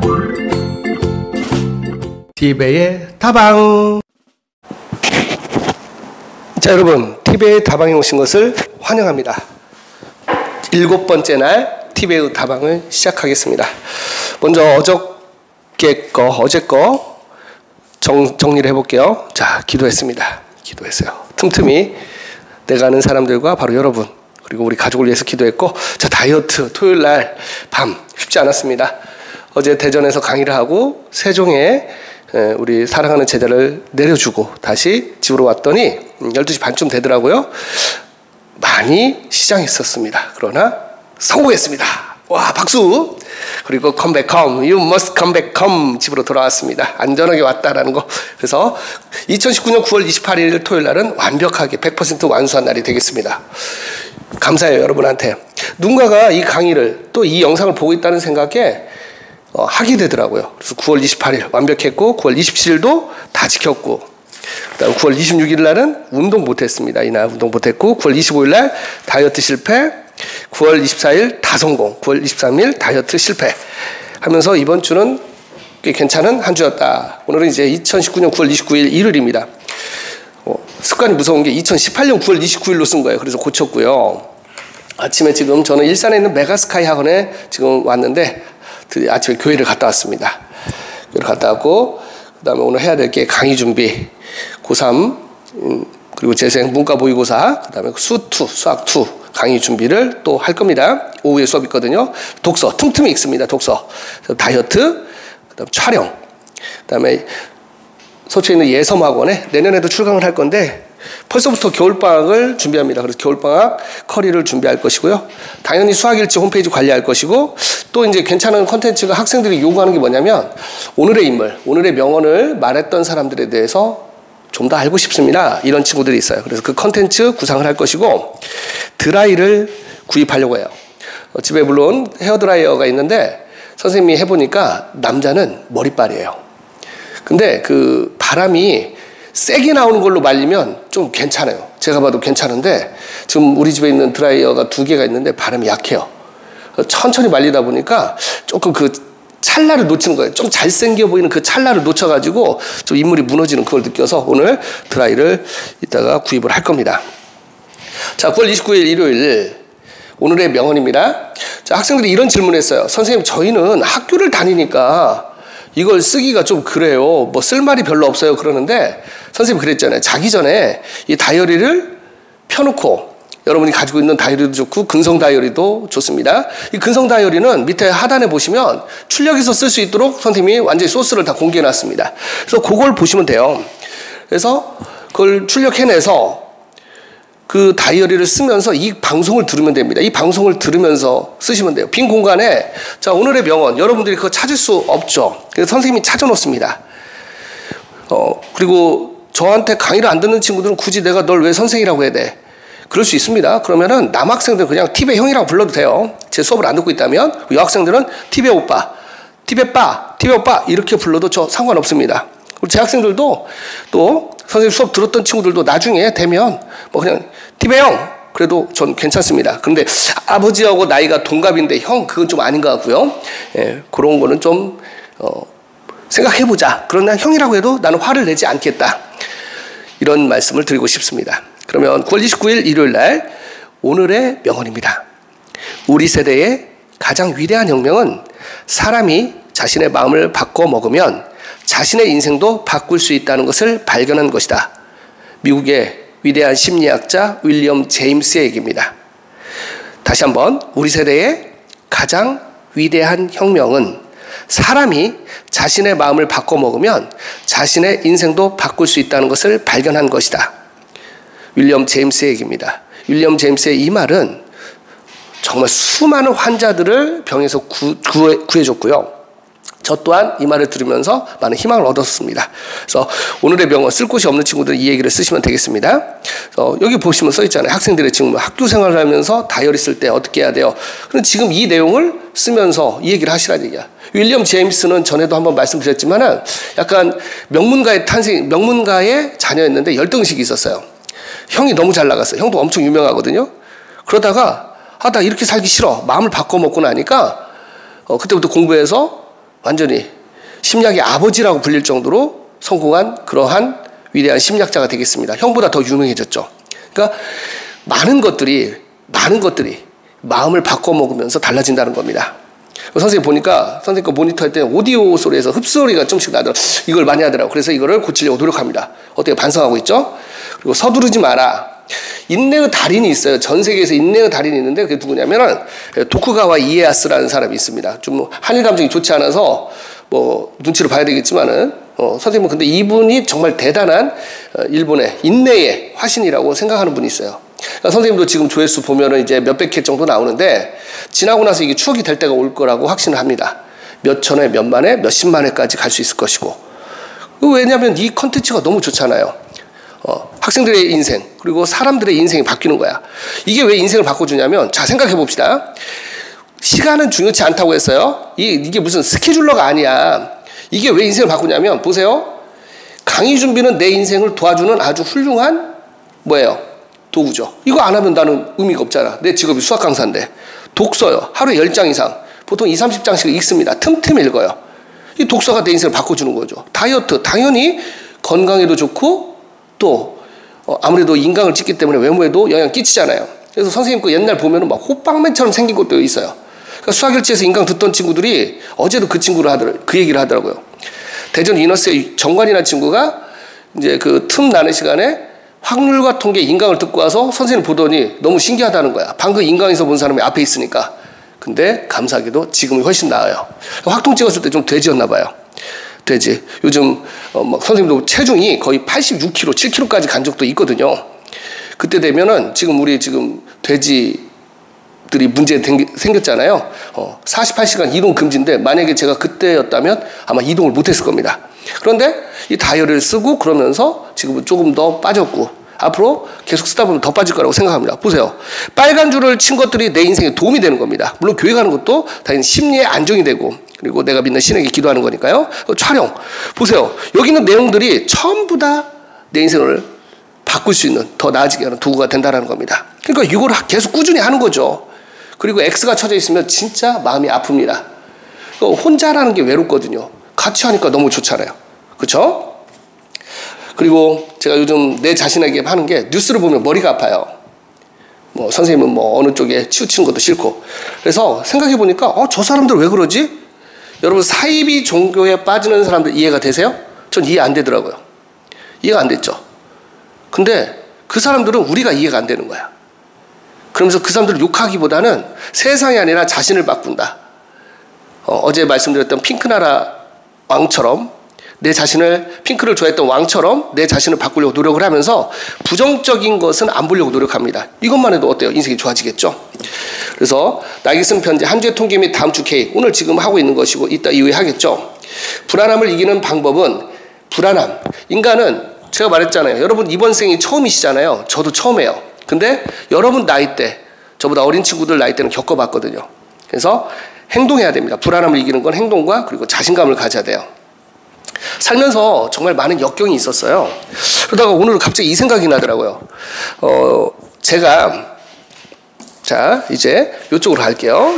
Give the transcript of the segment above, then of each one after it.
티베의 다방. 자, 여러분, 티베의 다방에 오신 것을 환영합니다. 7번째 날 티베의 다방을 시작하겠습니다. 먼저 어제 거 정리를 해볼게요. 자, 기도했어요. 틈틈이 내가 아는 사람들과 바로 여러분 그리고 우리 가족을 위해서 기도했고, 자, 다이어트 토요일 날 밤 쉽지 않았습니다. 어제 대전에서 강의를 하고 세종에 우리 사랑하는 제자를 내려주고 다시 집으로 왔더니 12시 반쯤 되더라고요. 많이 시장했었습니다. 그러나 성공했습니다. 와, 박수. 그리고 come back home, you must come back home. 집으로 돌아왔습니다. 안전하게 왔다라는 거. 그래서 2019년 9월 28일 토요일 날은 완벽하게 100% 완수한 날이 되겠습니다. 감사해요, 여러분한테. 누군가가 이 강의를 또 이 영상을 보고 있다는 생각에 하게 되더라고요. 그래서 9월 28일 완벽했고 9월 27일도 다 지켰고, 그다음 9월 26일 날은 운동 못했습니다. 이날 운동 못했고 9월 25일 날 다이어트 실패, 9월 24일 다 성공, 9월 23일 다이어트 실패 하면서 이번 주는 꽤 괜찮은 한 주였다. 오늘은 이제 2019년 9월 29일 일요일입니다. 습관이 무서운 게 2018년 9월 29일로 쓴 거예요. 그래서 고쳤고요. 아침에 지금 저는 일산에 있는 메가스카이 학원에 지금 왔는데 아침에 교회를 갔다 왔습니다. 교회를 갔다 왔고, 그 다음에 오늘 해야 될 게 강의 준비, 고3 그리고 재생 문과 모의고사, 그 다음에 수2 수학2 강의 준비를 또 할 겁니다. 오후에 수업 있거든요. 독서 틈틈이 읽습니다. 독서, 다이어트, 그 다음 촬영, 그 다음에 서초에 있는 예섬학원에 내년에도 출강을 할 건데 벌써부터 겨울방학을 준비합니다. 그래서 겨울방학 커리를 준비할 것이고요. 당연히 수학일지 홈페이지 관리할 것이고, 또 이제 괜찮은 콘텐츠가 학생들이 요구하는 게 뭐냐면 오늘의 인물, 오늘의 명언을 말했던 사람들에 대해서 좀 더 알고 싶습니다. 이런 친구들이 있어요. 그래서 그 콘텐츠 구상을 할 것이고, 드라이를 구입하려고 해요. 집에 물론 헤어드라이어가 있는데 선생님이 해보니까 남자는 머리빨이에요. 근데 그 바람이 세게 나오는 걸로 말리면 좀 괜찮아요. 제가 봐도 괜찮은데 지금 우리 집에 있는 드라이어가 2개가 있는데 바람이 약해요. 천천히 말리다 보니까 조금 그 찰나를 놓치는 거예요. 좀 잘생겨 보이는 그 찰나를 놓쳐가지고 좀 인물이 무너지는 그걸 느껴서 오늘 드라이를 이따가 구입을 할 겁니다. 자, 9월 29일 일요일 오늘의 명언입니다. 자, 학생들이 이런 질문을 했어요. 선생님, 저희는 학교를 다니니까 이걸 쓰기가 좀 그래요. 뭐 쓸 말이 별로 없어요. 그러는데 선생님 그랬잖아요. 자기 전에 이 다이어리를 펴놓고, 여러분이 가지고 있는 다이어리도 좋고 근성 다이어리도 좋습니다. 이 근성 다이어리는 밑에 하단에 보시면 출력해서 쓸 수 있도록 선생님이 완전히 소스를 다 공개해 놨습니다. 그래서 그걸 보시면 돼요. 그래서 그걸 출력해내서 그 다이어리를 쓰면서 이 방송을 들으면 됩니다. 이 방송을 들으면서 쓰시면 돼요. 빈 공간에, 자, 오늘의 명언, 여러분들이 그거 찾을 수 없죠. 그래서 선생님이 찾아놓습니다. 그리고 저한테 강의를 안 듣는 친구들은 굳이 내가 널 왜 선생이라고 해야 돼? 그럴 수 있습니다. 그러면은 남학생들은 그냥 티베 형이라고 불러도 돼요. 제 수업을 안 듣고 있다면. 여학생들은 티베 오빠, 티베 빠, 티베 오빠 이렇게 불러도 저 상관없습니다. 그리고 제 학생들도 또 선생님 수업 들었던 친구들도 나중에 되면 뭐 그냥 티베 형 그래도 전 괜찮습니다. 그런데 아버지하고 나이가 동갑인데 형 그건 좀 아닌 것 같고요. 예, 그런 거는 좀 생각해보자. 그러나 형이라고 해도 나는 화를 내지 않겠다. 이런 말씀을 드리고 싶습니다. 그러면 9월 29일 일요일 날 오늘의 명언입니다. 우리 세대의 가장 위대한 혁명은 사람이 자신의 마음을 바꿔 먹으면 자신의 인생도 바꿀 수 있다는 것을 발견한 것이다. 미국의 위대한 심리학자 윌리엄 제임스의 얘기입니다. 다시 한번, 우리 세대의 가장 위대한 혁명은 사람이 자신의 마음을 바꿔 먹으면 자신의 인생도 바꿀 수 있다는 것을 발견한 것이다. 윌리엄 제임스의 얘기입니다. 윌리엄 제임스의 이 말은 정말 수많은 환자들을 병에서 구해줬고요. 저 또한 이 말을 들으면서 많은 희망을 얻었습니다. 그래서 오늘의 명언 쓸 곳이 없는 친구들은 이 얘기를 쓰시면 되겠습니다. 여기 보시면 써 있잖아요. 학생들의 지금 학교 생활을 하면서 다이어리 쓸 때 어떻게 해야 돼요? 그럼 지금 이 내용을 쓰면서 이 얘기를 하시라는 얘기야. 윌리엄 제임스는 전에도 한번 말씀드렸지만은 약간 명문가의 자녀였는데 열등의식이 있었어요. 형이 너무 잘 나갔어요. 형도 엄청 유명하거든요. 그러다가 나 이렇게 살기 싫어. 마음을 바꿔 먹고 나니까 그때부터 공부해서 완전히 심리학의 아버지라고 불릴 정도로 성공한 그러한 위대한 심리학자가 되겠습니다. 형보다 더 유명해졌죠. 그러니까 많은 것들이 마음을 바꿔먹으면서 달라진다는 겁니다. 선생님 보니까 선생님 거 모니터 할 때 오디오 소리에서 흡소리가 좀씩 나더라고요. 이걸 많이 하더라고요. 그래서 이거를 고치려고 노력합니다. 어떻게 반성하고 있죠? 그리고 서두르지 마라. 인내의 달인이 있어요. 전 세계에서 인내의 달인이 있는데 그게 누구냐면은 도쿠가와 이에야스라는 사람이 있습니다. 좀 한일 감정이 좋지 않아서 뭐 눈치를 봐야 되겠지만은 선생님은 근데 이분이 정말 대단한 일본의 인내의 화신이라고 생각하는 분이 있어요. 그러니까 선생님도 지금 조회수 보면은 이제 몇백 회 정도 나오는데 지나고 나서 이게 추억이 될 때가 올 거라고 확신을 합니다. 몇 천회, 몇만 회, 몇십만 회까지 갈 수 있을 것이고. 왜냐하면 이 컨텐츠가 너무 좋잖아요. 학생들의 인생 그리고 사람들의 인생이 바뀌는 거야. 이게 왜 인생을 바꿔주냐면 자 생각해 봅시다. 시간은 중요치 않다고 했어요. 이게 무슨 스케줄러가 아니야. 이게 왜 인생을 바꾸냐면 보세요. 강의 준비는 내 인생을 도와주는 아주 훌륭한 뭐예요? 도구죠. 이거 안 하면 나는 의미가 없잖아. 내 직업이 수학 강사인데. 독서요. 하루에 10장 이상. 보통 20, 30장씩 읽습니다. 틈틈이 읽어요. 이 독서가 내 인생을 바꿔주는 거죠. 다이어트. 당연히 건강에도 좋고 또 아무래도 인강을 찍기 때문에 외모에도 영향 끼치잖아요. 그래서 선생님 거 옛날 보면은 막 호빵맨처럼 생긴 것도 있어요. 그러니까 수학일지에서 인강 듣던 친구들이 어제도 그 얘기를 하더라고요. 대전 이너스의 정관이라는 친구가 이제 그 틈 나는 시간에 확률과 통계 인강을 듣고 와서 선생님 보더니 너무 신기하다는 거야. 방금 인강에서 본 사람이 앞에 있으니까. 근데 감사하게도 지금이 훨씬 나아요. 확통 찍었을 때 좀 돼지였나 봐요. 돼지. 요즘 막 선생님도 체중이 거의 86kg, 7kg까지 간 적도 있거든요. 그때 되면은 우리 돼지들이 문제 생겼잖아요. 48시간 이동 금지인데 만약에 제가 그때였다면 아마 이동을 못했을 겁니다. 그런데 이 다이어리를 쓰고 그러면서 지금은 조금 더 빠졌고 앞으로 계속 쓰다 보면 더 빠질 거라고 생각합니다. 보세요. 빨간 줄을 친 것들이 내 인생에 도움이 되는 겁니다. 물론 교회 가는 것도 당연히 심리에 안정이 되고 그리고 내가 믿는 신에게 기도하는 거니까요. 촬영. 보세요. 여기 있는 내용들이 전부 다 내 인생을 바꿀 수 있는 더 나아지게 하는 도구가 된다는 겁니다. 그러니까 이걸 계속 꾸준히 하는 거죠. 그리고 X가 쳐져 있으면 진짜 마음이 아픕니다. 혼자라는 게 외롭거든요. 같이 하니까 너무 좋잖아요. 그렇죠? 그리고 제가 요즘 내 자신에게 하는 게 뉴스를 보면 머리가 아파요. 뭐 선생님은 뭐 어느 쪽에 치우치는 것도 싫고. 그래서 생각해 보니까 저 사람들 왜 그러지? 여러분 사이비 종교에 빠지는 사람들 이해가 되세요? 전 이해 안 되더라고요. 이해가 안 됐죠. 근데 그 사람들은 우리가 이해가 안 되는 거야. 그러면서 그 사람들을 욕하기보다는 세상이 아니라 자신을 바꾼다. 어제 말씀드렸던 핑크나라 왕처럼 내 자신을 핑크를 좋아했던 왕처럼 내 자신을 바꾸려고 노력을 하면서 부정적인 것은 안 보려고 노력합니다. 이것만 해도 어때요? 인생이 좋아지겠죠? 그래서 나에게 쓴 편지 한 주의 통계 및 다음 주 계획 오늘 지금 하고 있는 것이고 이따 이후에 하겠죠. 불안함을 이기는 방법은 불안함. 인간은 제가 말했잖아요. 여러분 이번 생이 처음이시잖아요. 저도 처음이에요. 근데 여러분 나이 때 저보다 어린 친구들 나이 때는 겪어봤거든요. 그래서 행동해야 됩니다. 불안함을 이기는 건 행동과 그리고 자신감을 가져야 돼요. 살면서 정말 많은 역경이 있었어요. 그러다가 오늘 갑자기 이 생각이 나더라고요. 제가 자 이제 이쪽으로 갈게요.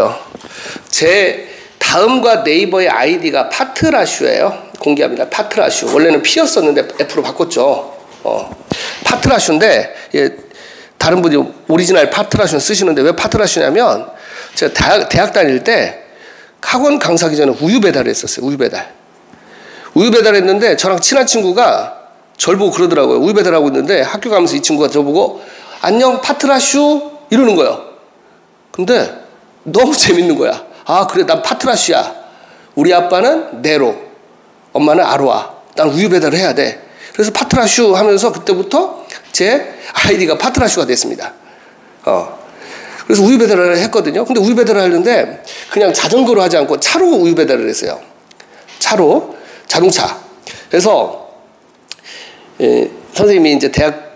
제 다음과 네이버의 아이디가 파트라슈예요. 공개합니다. 파트라슈. 원래는 P였었는데 F로 바꿨죠. 파트라슈인데 다른 분이 오리지널 파트라슈는 쓰시는데 왜 파트라슈냐면 제가 대학 다닐 때 학원 강사하기 전에 우유 배달을 했었어요. 우유 배달했는데 저랑 친한 친구가 절 보고 그러더라고요. 우유 배달하고 있는데 학교 가면서 이 친구가 저보고 안녕 파트라슈 이러는 거예요. 근데 너무 재밌는 거야. 아 그래 난 파트라슈야. 우리 아빠는 네로 엄마는 아로아. 난 우유 배달을 해야 돼. 그래서 파트라슈 하면서 그때부터 제 아이디가 파트라슈가 됐습니다. 그래서 우유 배달을 했거든요. 근데 우유 배달을 하는데 그냥 자전거로 하지 않고 차로 우유 배달을 했어요. 차로 자동차. 그래서 선생님이 이제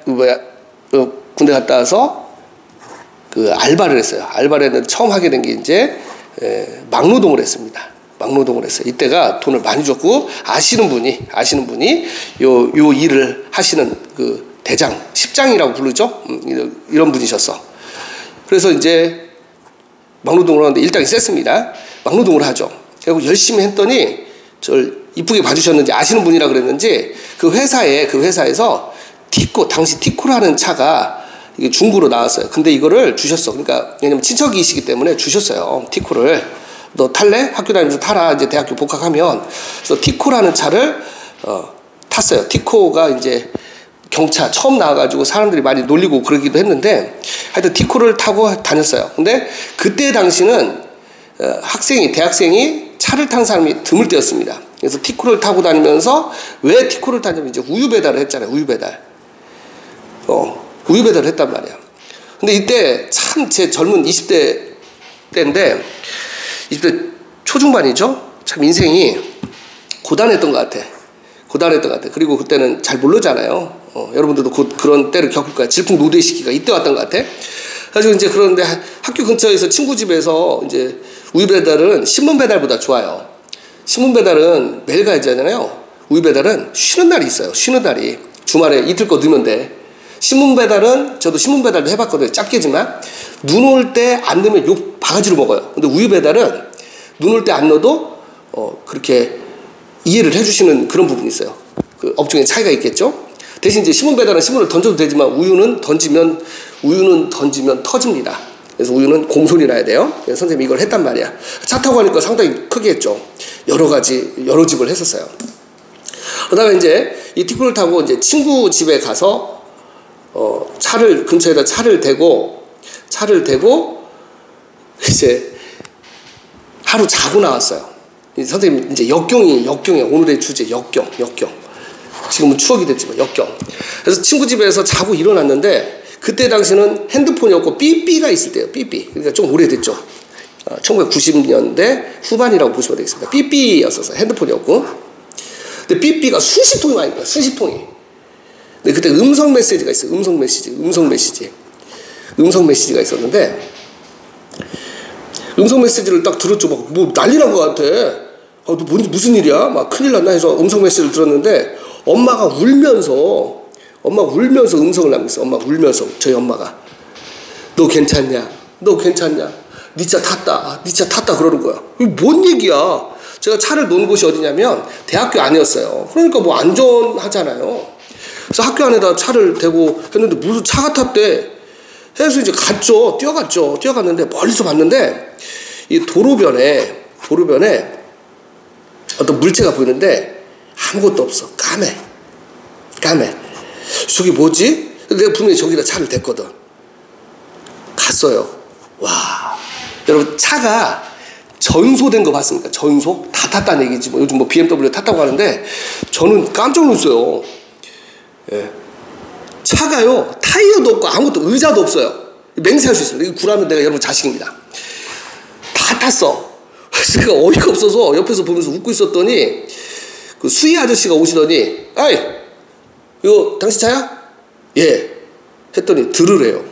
군대 갔다 와서 그 알바를 했어요. 알바를 했는데 처음 하게 된 게 이제 막노동을 했습니다. 막노동을 했어요. 이때가 돈을 많이 줬고 아시는 분이 요 일을 하시는 그 대장, 십장이라고 부르죠. 이런 분이셨어. 그래서 이제 막노동을 하는데 일당이 셌습니다. 막노동을 하죠. 그리고 열심히 했더니 저를 이쁘게 봐주셨는지 아시는 분이라 그랬는지 그 회사에서 당시 티코라는 차가 이게 중고로 나왔어요. 근데 이거를 주셨어. 그러니까 왜냐면 친척이시기 때문에 주셨어요. 티코를. 너 탈래? 학교 다니면서 타라. 이제 대학교 복학하면. 그래서 티코라는 차를 탔어요. 티코가 이제 경차 처음 나와가지고 사람들이 많이 놀리고 그러기도 했는데 하여튼 티코를 타고 다녔어요. 근데 그때 당시는 대학생이 차를 탄 사람이 드물 때였습니다. 그래서 티코를 타고 다니면서 왜 티코를 타냐면 이제 우유 배달을 했잖아요. 우유 배달. 우유 배달을 했단 말이야. 근데 이때 참 제 젊은 20대 때인데 20대 초중반이죠. 참 인생이 고단했던 것 같아. 그리고 그때는 잘 모르잖아요. 여러분들도 곧 그런 때를 겪을 거야. 질풍노도의 시기가 이때 왔던 것 같아. 그래서 이제 그런데 학교 근처에서 친구 집에서 이제 우유 배달은 신문 배달보다 좋아요. 신문 배달은 매일 가야 되잖아요. 우유 배달은 쉬는 날이 있어요. 쉬는 날이. 주말에 이틀 거 넣으면 돼. 신문 배달은 저도 신문 배달도 해봤거든요. 짧게지만 눈 올 때 안 넣으면 욕 바가지로 먹어요. 근데 우유 배달은 눈 올 때 안 넣어도 그렇게 이해를 해주시는 그런 부분이 있어요. 그 업종의 차이가 있겠죠. 대신 이제 신문 배달은 신문을 던져도 되지만 우유는 던지면 터집니다. 그래서 우유는 공손히 놔야 돼요. 그래서 선생님이 이걸 했단 말이야. 차 타고 가니까 상당히 크게 했죠. 여러 집을 했었어요. 그러다가 이제 이 티코를 타고 이제 친구 집에 가서 근처에다 차를 대고 이제 하루 자고 나왔어요. 선생님 이제 역경이에요. 오늘의 주제 역경. 지금은 추억이 됐지만 역경. 그래서 친구 집에서 자고 일어났는데 그때 당시는 핸드폰이 없고 삐삐가 있을 때예요. 삐삐. 그러니까 좀 오래됐죠. 1990년대 후반이라고 보시면 되겠습니다. 삐삐였어서 핸드폰이 없고. 근데 삐삐가 수십 통이 많이 거예요. 수십 통이. 근데 그때 음성 메시지가 있어요. 음성 메시지가 있었는데 음성 메시지를 딱 들었죠. 막 뭐 난리 난 것 같아. 너 무슨 일이야? 막 큰일 났나 해서 음성 메시지를 들었는데 엄마가 울면서 음성을 남겼어. 엄마가 울면서 저희 엄마가 너 괜찮냐? 네 차 탔다 그러는 거야. 이게 뭔 얘기야? 제가 차를 놓은 곳이 어디냐면 대학교 안이었어요. 그러니까 뭐 안전하잖아요. 그래서 학교 안에다 차를 대고 했는데 무슨 차가 탔대. 해서 이제 뛰어갔는데 멀리서 봤는데 이 도로변에 어떤 물체가 보이는데 아무것도 없어. 까매. 저기 뭐지? 내가 분명히 저기다 차를 댔거든. 갔어요. 와, 여러분 차가 전소된 거 봤습니까? 전소? 다 탔다는 얘기지. 뭐 요즘 뭐 BMW 탔다고 하는데 저는 깜짝 놀랐어요. 예. 차가요 타이어도 없고 아무것도 의자도 없어요. 맹세할 수 있습니다. 이거 구라면 내가 여러분 자식입니다. 다 탔어. 제가 어이가 없어서 옆에서 보면서 웃고 있었더니 그 수희 아저씨가 오시더니 아이 이거 당신 차야? 예. 했더니 들으래.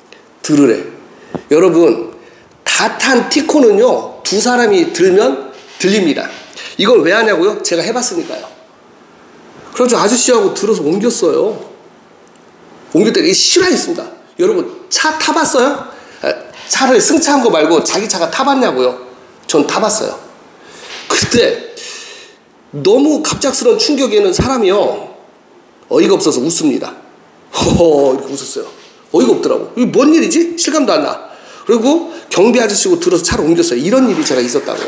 여러분 다 탄 티코는요 두 사람이 들면 들립니다. 이걸 왜 하냐고요? 제가 해봤으니까요. 그래서 아저씨하고 들어서 옮겼어요. 옮길 때 이게 실화있습니다. 여러분 차 타봤어요? 차를 승차한 거 말고 자기 차가 타봤냐고요? 전 타봤어요. 그때 너무 갑작스러운 충격에는 사람이요 어이가 없어서 웃습니다. 이렇게 웃었어요. 어이가 없더라고. 이게 뭔 일이지? 실감도 안 나. 그리고 경비 아저씨고 들어서 차를 옮겼어요. 이런 일이 제가 있었다고요.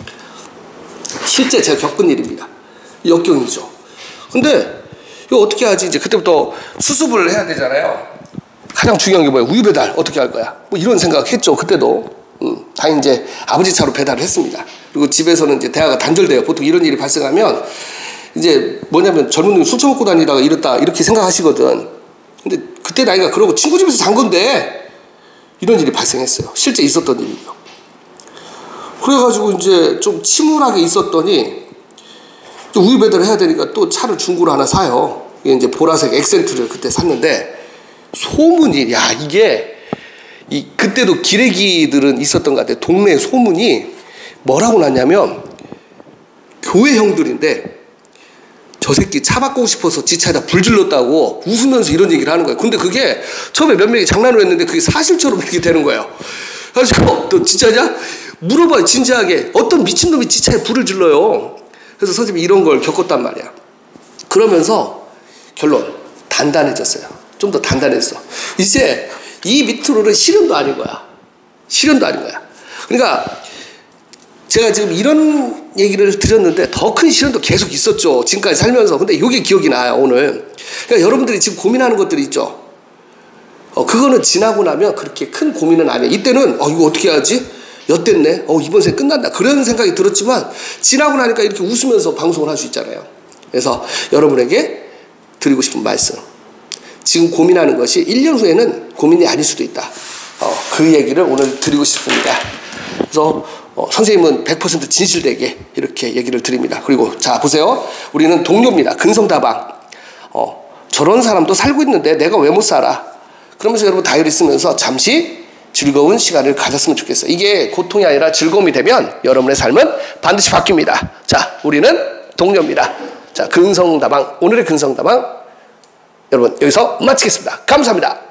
실제 제가 겪은 일입니다. 역경이죠. 근데 이거 어떻게 하지? 이제 그때부터 수습을 해야 되잖아요. 가장 중요한 게 뭐예요? 우유 배달 어떻게 할 거야? 뭐 이런 생각했죠. 그때도. 다행히 이제 아버지 차로 배달을 했습니다. 그리고 집에서는 이제 대화가 단절돼요. 보통 이런 일이 발생하면 이제 뭐냐면 젊은 놈이 술 처먹고 다니다가 이렇다 이렇게 생각하시거든. 근데 그때 나이가 그러고 친구 집에서 잔 건데 이런 일이 발생했어요. 실제 있었던 일이에요. 그래가지고 이제 좀 침울하게 있었더니 우유 배달을 해야 되니까 또 차를 중고로 하나 사요. 이게 이제 보라색 액센트를 그때 샀는데 소문이 이게 그때도 기레기들은 있었던 것 같아요. 동네 소문이 뭐라고 났냐면 교회 형들인데 저 새끼 차 바꾸고 싶어서 지 차에다 불 질렀다고 웃으면서 이런 얘기를 하는 거예요. 근데 그게 처음에 몇 명이 장난으로 했는데 그게 사실처럼 이렇게 되는 거예요. 그래서 너 진짜냐? 물어봐요, 진지하게. 어떤 미친놈이 지 차에 불을 질러요. 그래서 선생님이 이런 걸 겪었단 말이야. 그러면서 결론, 단단해졌어요. 좀 더 단단했어. 이제 이 밑으로는 시련도 아닌 거야. 시련도 아닌 거야. 그러니까 제가 지금 이런 얘기를 드렸는데 더 큰 시련도 계속 있었죠. 지금까지 살면서. 근데 이게 기억이 나요, 오늘. 그러니까 여러분들이 지금 고민하는 것들이 있죠. 그거는 지나고 나면 그렇게 큰 고민은 아니에요. 이때는 이거 어떻게 해야지? 엿됐네. 이번 생 끝난다. 그런 생각이 들었지만 지나고 나니까 이렇게 웃으면서 방송을 할 수 있잖아요. 그래서 여러분에게 드리고 싶은 말씀. 지금 고민하는 것이 1년 후에는 고민이 아닐 수도 있다. 그 얘기를 오늘 드리고 싶습니다. 그래서 선생님은 100% 진실되게 이렇게 얘기를 드립니다. 그리고 자 보세요. 우리는 동료입니다. 근성다방. 저런 사람도 살고 있는데 내가 왜 못 살아? 그러면서 여러분 다이어리 쓰면서 잠시 즐거운 시간을 가졌으면 좋겠어요. 이게 고통이 아니라 즐거움이 되면 여러분의 삶은 반드시 바뀝니다. 자, 우리는 동료입니다. 자, 근성다방, 오늘의 근성다방 여러분 여기서 마치겠습니다. 감사합니다.